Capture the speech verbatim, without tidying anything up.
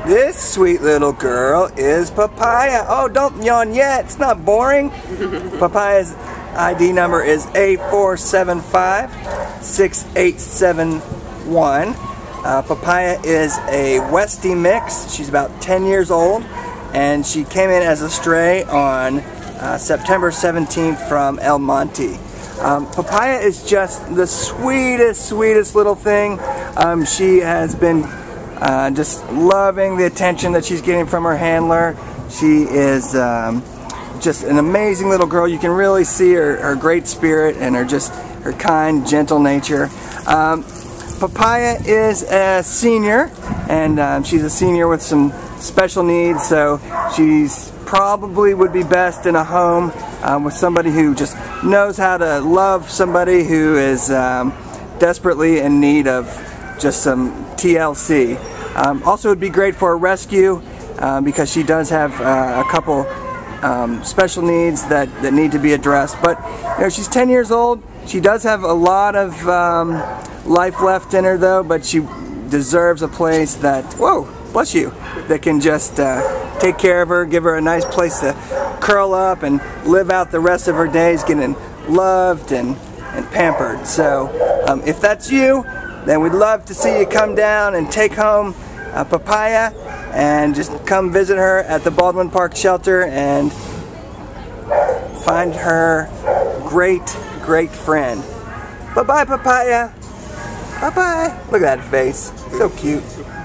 This sweet little girl is Papaya. Oh, don't yawn yet. It's not boring. Papaya's I D number is A four seven five six eight seven one. Uh, Papaya is a Westie mix. She's about ten years old, and she came in as a stray on uh, September seventeenth from El Monte. Um, Papaya is just the sweetest, sweetest little thing. Um, she has been uh, just loving the attention that she's getting from her handler. She is um, just an amazing little girl. You can really see her, her great spirit and her just her kind, gentle nature. Um, Papaya is a senior, and um, she's a senior with some special needs, so she's probably would be best in a home um, with somebody who just knows how to love somebody who is um, desperately in need of just some T L C. Um, also, it would be great for a rescue uh, because she does have uh, a couple um, special needs that, that need to be addressed. But you know, she's ten years old. She does have a lot of um, life left in her, though, but she deserves a place that, whoa, bless you, that can just uh, take care of her, give her a nice place to curl up and live out the rest of her days getting loved and, and pampered. So um, if that's you, then we'd love to see you come down and take home uh, Papaya and just come visit her at the Baldwin Park Shelter and find her great, great friend. Bye-bye, Papaya. Bye-bye. Look at that face. So cute.